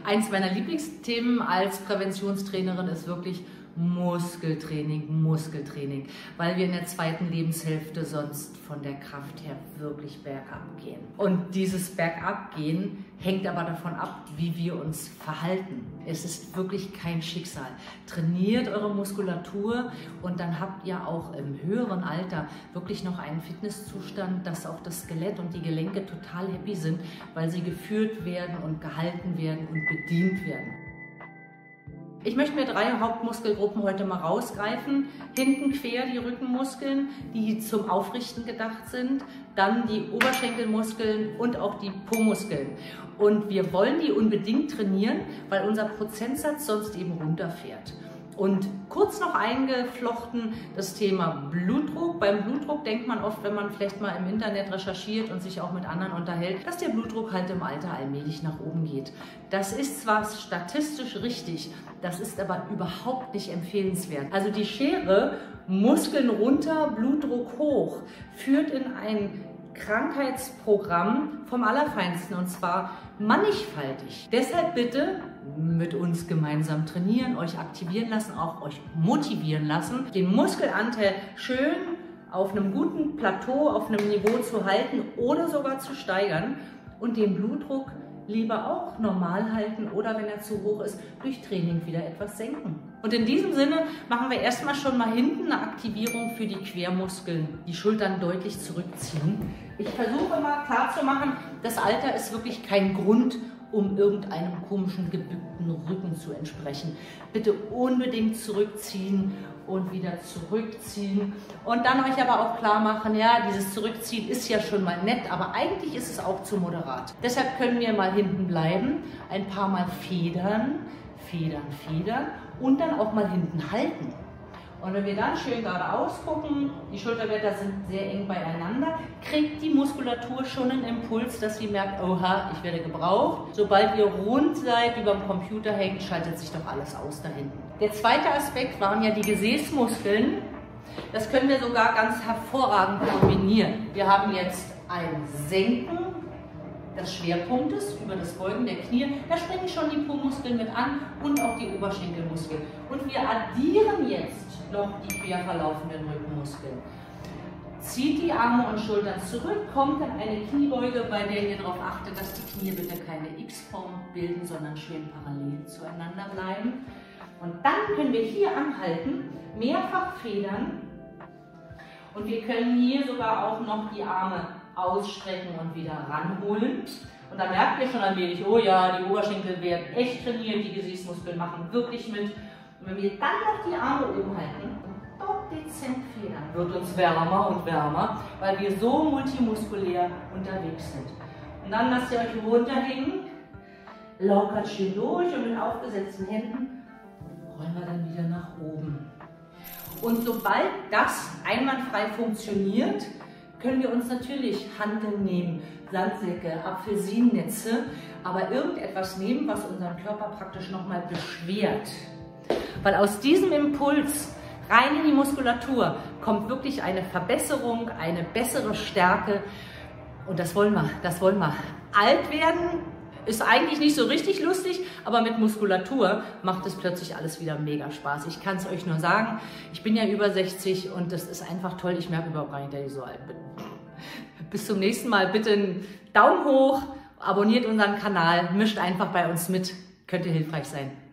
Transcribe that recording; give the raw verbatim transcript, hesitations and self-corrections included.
Eins meiner Lieblingsthemen als Präventionstrainerin ist wirklich Muskeltraining, Muskeltraining, weil wir in der zweiten Lebenshälfte sonst von der Kraft her wirklich bergab gehen. Und dieses Bergabgehen hängt aber davon ab, wie wir uns verhalten. Es ist wirklich kein Schicksal. Trainiert eure Muskulatur und dann habt ihr auch im höheren Alter wirklich noch einen Fitnesszustand, dass auch das Skelett und die Gelenke total happy sind, weil sie geführt werden und gehalten werden und bedient werden. Ich möchte mir drei Hauptmuskelgruppen heute mal rausgreifen. Hinten quer die Rückenmuskeln, die zum Aufrichten gedacht sind. Dann die Oberschenkelmuskeln und auch die Po-Muskeln. Und wir wollen die unbedingt trainieren, weil unser Prozentsatz sonst eben runterfährt. Und kurz noch eingeflochten das Thema Blutdruck. Beim Blutdruck denkt man oft, wenn man vielleicht mal im Internet recherchiert und sich auch mit anderen unterhält, dass der Blutdruck halt im Alter allmählich nach oben geht. Das ist zwar statistisch richtig, das ist aber überhaupt nicht empfehlenswert. Also die Schere Muskeln runter, Blutdruck hoch führt in ein Krankheitsprogramm vom Allerfeinsten und zwar mannigfaltig. Deshalb bitte mit uns gemeinsam trainieren, euch aktivieren lassen, auch euch motivieren lassen, den Muskelanteil schön auf einem guten Plateau, auf einem Niveau zu halten oder sogar zu steigern und den Blutdruck lieber auch normal halten oder wenn er zu hoch ist, durch Training wieder etwas senken. Und in diesem Sinne machen wir erstmal schon mal hinten eine Aktivierung für die Quermuskeln, die Schultern deutlich zurückziehen. Ich versuche mal klar zu machen, das Alter ist wirklich kein Grund, um irgendeinem komischen gebückten Rücken zu entsprechen. Bitte unbedingt zurückziehen und wieder zurückziehen und dann euch aber auch klar machen, ja, dieses Zurückziehen ist ja schon mal nett, aber eigentlich ist es auch zu moderat. Deshalb können wir mal hinten bleiben, ein paar Mal federn, federn, federn und dann auch mal hinten halten. Und wenn wir dann schön geradeaus gucken, die Schulterblätter sind sehr eng beieinander, kriegt die Muskulatur schon einen Impuls, dass sie merkt, oha, ich werde gebraucht. Sobald ihr rund seid, über dem Computer hängt, schaltet sich doch alles aus da hinten. Der zweite Aspekt waren ja die Gesäßmuskeln. Das können wir sogar ganz hervorragend kombinieren. Wir haben jetzt ein Senken des Schwerpunktes über das Beugen der Knie. Da springen schon die Po-Muskeln mit an und auch die Oberschenkelmuskeln. Und wir addieren jetzt noch die quer verlaufenden Rückenmuskeln. Zieht die Arme und Schultern zurück, kommt in eine Kniebeuge, bei der ihr darauf achtet, dass die Knie bitte keine X-Form bilden, sondern schön parallel zueinander bleiben. Und dann können wir hier anhalten, mehrfach federn und wir können hier sogar auch noch die Arme ausstrecken und wieder ranholen. Und da merkt ihr schon ein wenig, oh ja, die Oberschenkel werden echt trainiert, die Gesäßmuskeln machen wirklich mit. Und wenn wir dann noch die Arme oben halten und dort dezent federn, wird uns wärmer und wärmer, weil wir so multimuskulär unterwegs sind. Und dann lasst ihr euch runterhängen, lockert schön durch und mit aufgesetzten Händen rollen wir dann wieder nach oben. Und sobald das einwandfrei funktioniert, können wir uns natürlich Hanteln nehmen, Sandsäcke, Apfelsinen-Netze, aber irgendetwas nehmen, was unseren Körper praktisch nochmal beschwert. Weil aus diesem Impuls rein in die Muskulatur kommt wirklich eine Verbesserung, eine bessere Stärke und das wollen wir, das wollen wir. Alt werden ist eigentlich nicht so richtig lustig, aber mit Muskulatur macht es plötzlich alles wieder mega Spaß. Ich kann es euch nur sagen, ich bin ja über sechzig und das ist einfach toll. Ich merke überhaupt gar nicht, dass ich so alt bin. Bis zum nächsten Mal bitte einen Daumen hoch, abonniert unseren Kanal, mischt einfach bei uns mit, könnte hilfreich sein.